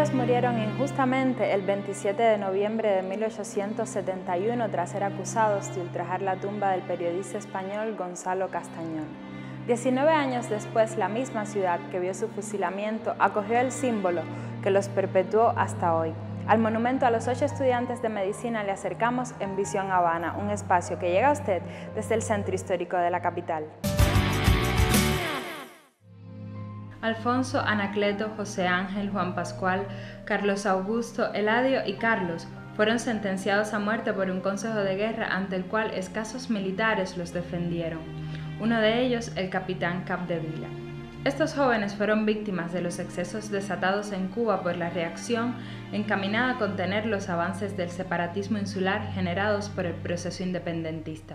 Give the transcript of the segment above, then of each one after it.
Ellos murieron injustamente el 27 de noviembre de 1871 tras ser acusados de ultrajar la tumba del periodista español Gonzalo Castañón. 19 años después, la misma ciudad que vio su fusilamiento acogió el símbolo que los perpetuó hasta hoy. Al monumento a los 8 estudiantes de medicina le acercamos en Visión Habana, un espacio que llega a usted desde el centro histórico de la capital. Alfonso, Anacleto, José Ángel, Juan Pascual, Carlos Augusto, Eladio y Carlos fueron sentenciados a muerte por un consejo de guerra ante el cual escasos militares los defendieron. Uno de ellos, el capitán Capdevila. Estos jóvenes fueron víctimas de los excesos desatados en Cuba por la reacción encaminada a contener los avances del separatismo insular generados por el proceso independentista.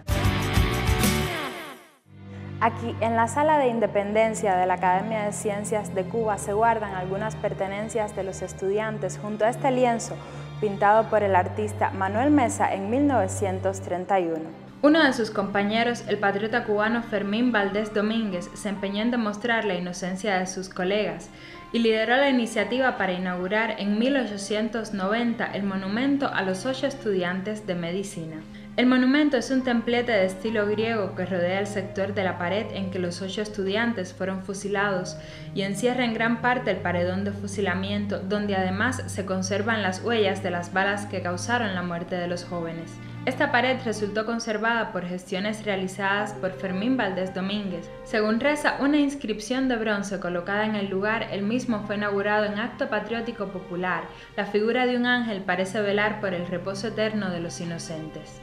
Aquí, en la Sala de Independencia de la Academia de Ciencias de Cuba, se guardan algunas pertenencias de los estudiantes junto a este lienzo pintado por el artista Manuel Mesa en 1931. Uno de sus compañeros, el patriota cubano Fermín Valdés Domínguez, se empeñó en demostrar la inocencia de sus colegas y lideró la iniciativa para inaugurar en 1890 el monumento a los 8 estudiantes de medicina. El monumento es un templete de estilo griego que rodea el sector de la pared en que los 8 estudiantes fueron fusilados y encierra en gran parte el paredón de fusilamiento, donde además se conservan las huellas de las balas que causaron la muerte de los jóvenes. Esta pared resultó conservada por gestiones realizadas por Fermín Valdés Domínguez. Según reza una inscripción de bronce colocada en el lugar, el mismo fue inaugurado en acto patriótico popular. La figura de un ángel parece velar por el reposo eterno de los inocentes.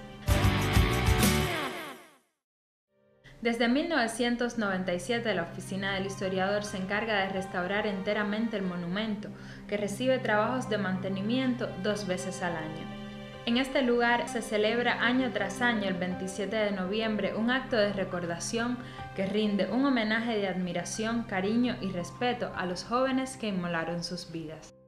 Desde 1997, la Oficina del Historiador se encarga de restaurar enteramente el monumento, que recibe trabajos de mantenimiento 2 veces al año. En este lugar se celebra año tras año, el 27 de noviembre, un acto de recordación que rinde un homenaje de admiración, cariño y respeto a los jóvenes que inmolaron sus vidas.